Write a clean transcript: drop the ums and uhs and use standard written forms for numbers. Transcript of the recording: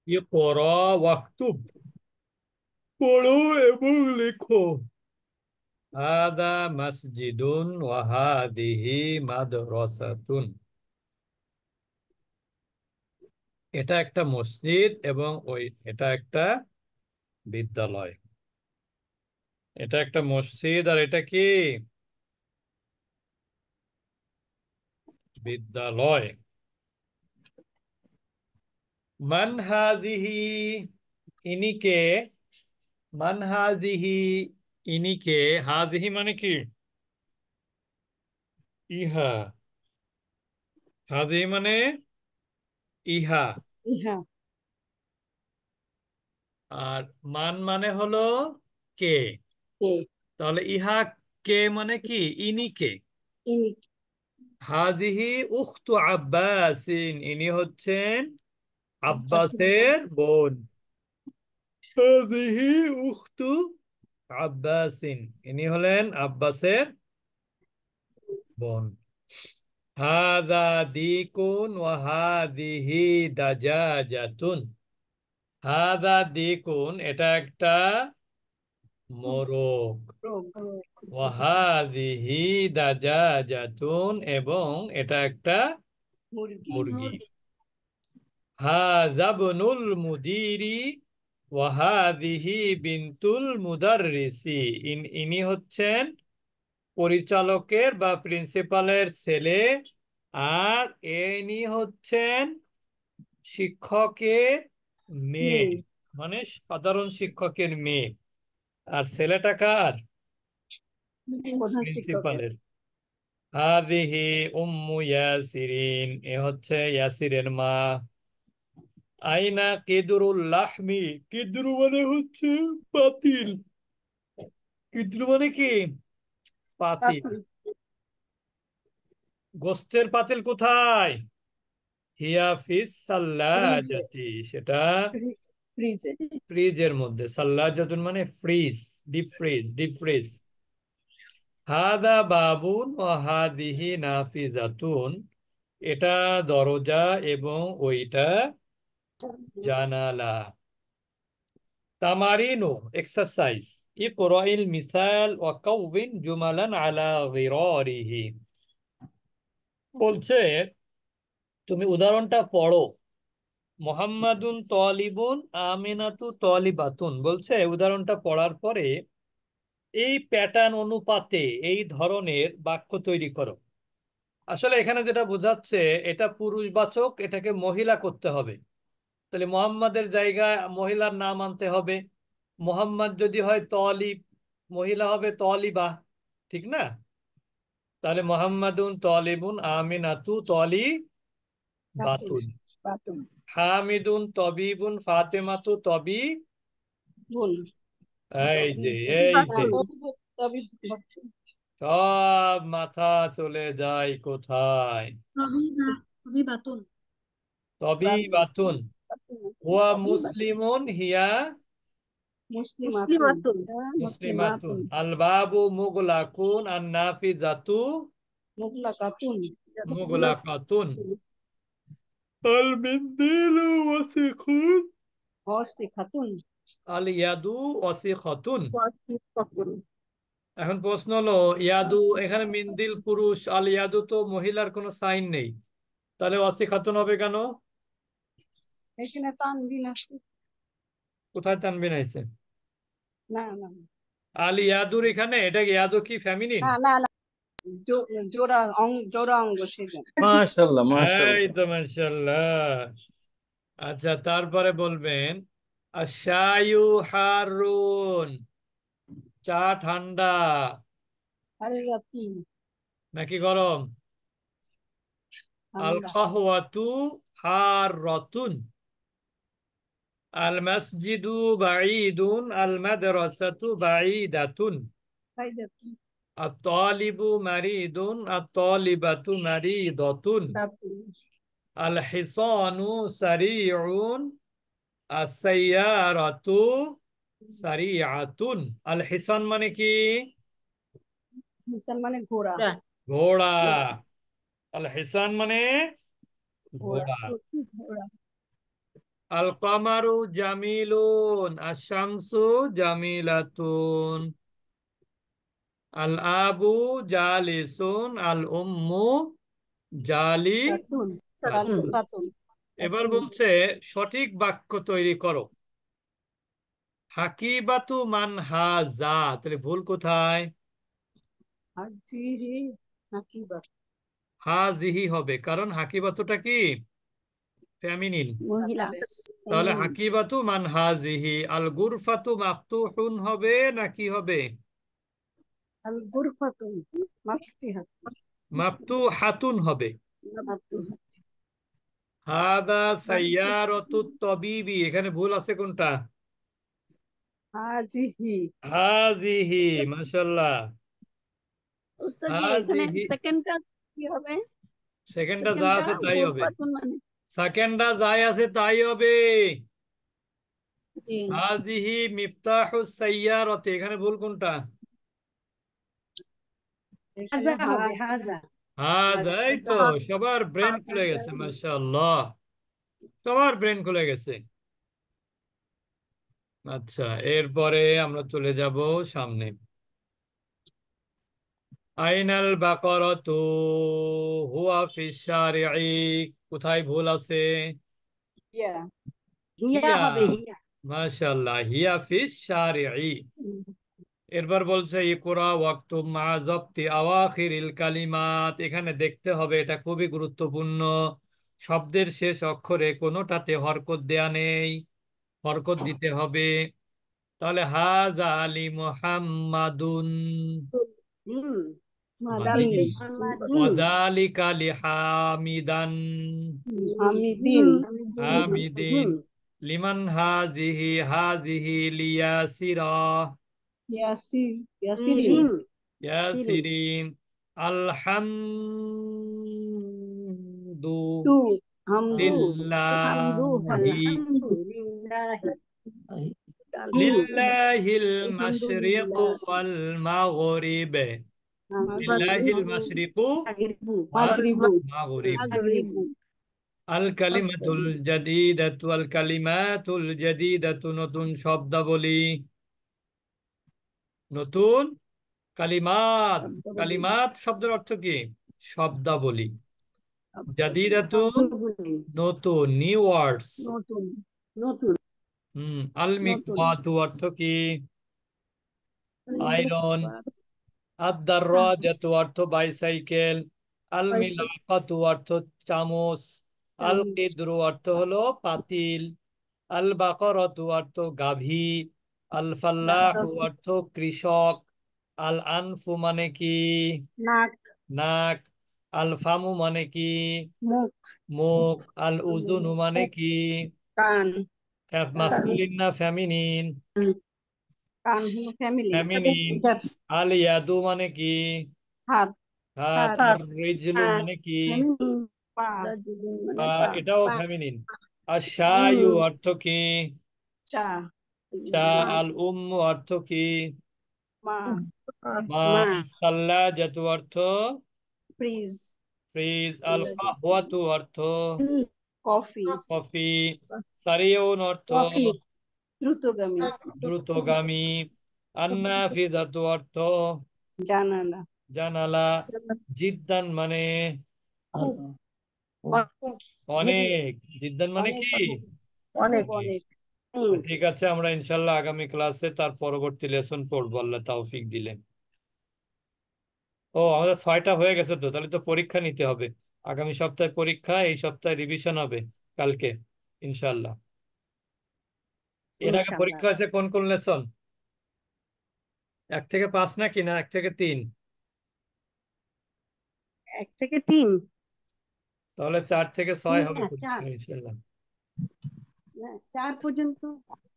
ইকরা ওয়াকতুব, পড়ো এবং লেখো। হাদা মসজিদুন ওয়া হাদিহি মাদ্রাসাতুন, এটা একটা মসজিদ এবং এটা একটা বিদ্যালয়। এটা একটা মসজিদ আর এটা কি? বিদ্যালয়। মান হাজিহি, ইনি কে? মান হাজিহি, ইনি কে? হাজিহি মানে কি? ইহা। হাজিহি মানে ইহা। হ্যাঁ। আর মান মানে হলো কে। কে? তাহলে ইহা কে মানে কি? ইনি কে? ইনি। হাজিহি উখতু আব্বাসিন, ইনি হচ্ছেন আব্বাসের বোন। আব্বাসের বোন। হাজিহি উখতু আব্বাসিন, ইনি হলেন আব্বাসের বোন। হাদা দিকুন ওয়া হাদিহি দাজাজাতুন। হাদা দিকুন, এটা একটা মোরগ। ওয়া হাদিহি দাজাজাতুন, এবং এটা একটা মুরগি। মুরগি। হাযা ইবনুল মুদিরি ওয়া হাদিহি বিনতুল মুদাররিসি, ইনি হচ্ছেন পরিচালকের বা প্রিন্সিপালের ছেলে, আর ইনি হচ্ছেন শিক্ষকের মেয়ে, মেয়ে। মানে সাধারণ শিক্ষকের মেয়ে। আর ছেলেটা কার? প্রধান শিক্ষকের। প্রিন্সিপালের। হাদিহি উম্মু ইয়াসিরিন, এ হচ্ছে ইয়াসিরের মা। আইনা কেদরুল লাহমি, কেদরু মানে হচ্ছে পাতিল। কেদরু মানে কি? পাতিল। পাতি। গোস্তের পাতিল কোথায়? হিয়া ফিস ফ্রিজে। সাল্লাজাতি, সেটা ফ্রিজে। ফ্রিজের মধ্যে। সাল্লাজাতুন মানে fridge, deep fridge, deep fridge. হাদা বাবুন ও হাদিহি নাফিজাতুন, এটা দরজা এবং ওইটা জানালা। তামারিনু, এক্সারসাইজ। ইকরাইল মিসাল ওয়া কাউবিন জুমালান আলা গিরারিহি, বলছে তুমি উদাহরণটা পড়ো। মোহাম্মাদুন তলিবুন আমিনাতু তলিবাতুন, বলছে উদাহরণটা পড়ার পরে এই প্যাটার্ন অনুপাতে এই ধরনের বাক্য তৈরি করো। আসলে এখানে যেটা বোঝাচ্ছে, এটা পুরুষবাচক, এটাকে মহিলা করতে হবে। তাহলে মোহাম্মদের জায়গায় মহিলার নাম আনতে হবে। মোহাম্মদ যদি হয় তলিব, মহিলা হবে তলিবা, ঠিক না? তাহলে মোহাম্মদুন তলিবুন আমিনাতু বাতুন। তলিবাতুন। বাতুন। হামিদুন তবিবুন ফাতেমাতু তবি। বোন। এই তবে যে, তবে এই যে, তবে সব মাথা চলে যায় কোথায়? তবে বাতুন। তবি বাতুন। বাতুন। হুয়া তবে বাতুন। মুসলিমুন হিয়া মুসলিমাতুন। মুসলিমাতুন। মুসলিমাতুন। আল বাবু মুগলাকুন আন নাফিজাতু মুগলাকাতুন। মুগলাকাতুন। আল মিন্দিলু ওয়াসিখুন অসিখাতুন। আল ইয়াদু ওয়াসিখাতুন। অসিখাতুন। এখন প্রশ্ন হলো, ইয়াদু এখানে মিন্দিল পুরুষ, আল ইয়াদু তো মহিলার কোনো সাইন নেই, তাহলে ওয়াসিখাতুন হবে কেন? এখানে তানবিন আছে। কোথায় তানবিন আছে? না না আল ইয়াদুর এখানে, এটা ইয়াদু কি ফেমিনিন? না না না, জোড়া অঙ্গ সেজন্য। মাশাআল্লাহ, এই মাশাআল্লাহ। তো মাশাআল্লাহ। আচ্ছা, তারপরে বলবেন আশায়ু হারুন, চা ঠান্ডা আরে রাতি। নাকি গরম? আল ঠান্ডা। কাহওয়াতু হাররাতুন। আল মসজিদু বাঈদুন আল মাদ্রাসাতু বাঈদাতুন। খাই যাচ্ছি। আত তালিবু মারিদুন আত তালিবাতু মারিদাতুন। তারপরে আল হিসানু সারিউন আস-সাইয়ারাতু সারিআতুন। আল হিসান মানে কি? মুসলমানে ঘোড়া। ঘোড়া। আল হিসান মানে ঘোড়া। ঘোড়া। ঘোড়া। আল কামারু জামিলুন, আশ-শামসু জামিলাতুন, আল আবু জালিসুন, আল উম্মু জালি সাতুন। সাতুন। সাতুন। এবার সাতুন। বলছে সঠিক বাক্য তৈরি করো। হাকিবাতু মান হাজা, তাহলে ভুল কোথায়? হাজিরি। হাকিবা। হাজিহি হবে, কারণ হাকিবাতুটা কি ফেমিনিন। মহিলা। তাহলে ফেমিনিন। হাকিবাতু মান হাজিহি। আল গুরফাতু মাফতুহুন হবে না কি হবে? আল গুরফাতুন মাফতিহা। মাফতুহাতুন হবে। মাফতুহা। হাদা সাইয়ারাতু তবিবি, এখানে ভুল আছে কোনটা? হাজিহি। হাজিহি, মাশাআল্লাহ। উস্তাদ জি এখানে হাজিহি, সেকেন্ডটা কি হবে? সেকেন্ডটা যা সেকেন্ডটা আছে তাই হবে। গোরফাতুন মানে সেকেন্ডটা যাই আছে তাই হবে। জি হাজিহি মিফতাহুস সাইয়ারাতি, এখানে ভুল কোনটা? হাজা হবে হাজা। হাজাই তো। সবার ব্রেন খুলে গেছে, মাশাআল্লাহ, সবার ব্রেন খুলে গেছে। আচ্ছা, এরপরে আমরা চলে যাব সামনে। আইনাল বাকারাতু হুয়া ফিস শারিঈ, কোথায় ভুল আছে? ইয়া। হিয়া হিয়া, হবে হিয়া। মাশাআল্লাহ, হিয়া ফিস শারিঈ। এরপর বলছে ইকরা ওয়াক্তুব মা যাবতি আওয়াখিরিল কালিমাত, এখানে দেখতে হবে, এটা খুবই গুরুত্বপূর্ণ। শব্দের শেষ অক্ষরে কোনোটাতে হরকত দেয়া নেই, হরকত দিতে হবে। তাহলে হাযা আলী মুহাম্মাদুন, দিন। মাদিন। মাদিন। ওয়াজালিকা লিহামিদান, হামিদিন। হামিদিন। লিমান হাজিহি, হাজিহি লিয়াসিরা, ইয়াসির। ইয়াসিরিন। ইয়াসিরিন। আলহামদু টু। হামদু। হামদু লিল্লাহি, আলহামদুলিল্লাহি। লিল্লাহিল মাশরিকু আলহামদুলিল্লাহ। ওয়াল মাগরিব, লিল্লাহিল মাশরিকু ওয়াল মাগরিবু। মাগরিব। মাগরিবু। আল কালিমাতুল জাদিদাতু, আল কালিমাতুল জাদিদাতু নতুন শব্দাবলী, নতুন কালিমাত। শব্দাবলী। কালিমাত শব্দের অর্থ কি? শব্দাবলী। জাদিদাতু শব্দগুলি। নতুন, নিউ ওয়ার্ডস। নতুন। নতুন। আল নতুন। মিকওয়াতু অর্থ কি? আয়রন। আদ-দাররাজাতু অর্থ বাইসাইকেল। আল মিলআকাতু অর্থ চামচ। আল চামচ। কিদরু অর্থ হলো পাতিল। আল বাকারাতু অর্থ গাভী। আল ফাল্লাহু অর্থ কৃষক। আল আনফু মানে কি? নাক। নাক। আল ফামু মানে কি? মুখ। মুখ। আল উজুনু মানে কি? কান। মাস্কুলিন না ফেমিনিন? কান হলো ফ্যামিলি। ফেমিনিন। আল ইয়াদু মানে কি? হাত। হাত। হাত। আর রিজলু মানে কি? ফ্যামিলি। পা। পা, পা। এটাও পা। ফেমিনিন। আর শায়ু অর্থ কি? চা। চা। মা। আল উম্মু অর্থ কি? মা। মা। মা। সাল্লাজাতু অর্থ ফ্রিজ। ফ্রিজ। আল কাহওয়াতু অর্থ কফি। কফি। সারিউন অর্থ কফি। দ্রুতগামী। দ্রুতগামী। আন্নাফিজাতু অর্থ জানালা। জানালা। জিদ্দান মানে খুব। অনেক। জিদ্দান মানে অনেক। কি? অনেক। অনেক। অনেক। ঠিক আছে, আমরা ইনশাল্লাহ আগামী ক্লাসে তার পরবর্তী লেসন পড়বো, আল্লাহ তৌফিক দিলে। ও, আমাদের 6টা হয়ে গেছে তো, তাহলে তো পরীক্ষা নিতে হবে। আগামী সপ্তাহে পরীক্ষা, এই সপ্তাহে রিভিশন হবে কালকে ইনশাল্লাহ। এর আগে ইনশাআল্লাহ। পরীক্ষা হয়েছে কোন কোন লেসন? 1 থেকে 5 নাকি না 1 থেকে 3? 1 থেকে 3। তাহলে 4 থেকে 6 তিন হবে না, পরীক্ষা 4। ইনশাল্লাহ। না, 4 পর্যন্ত।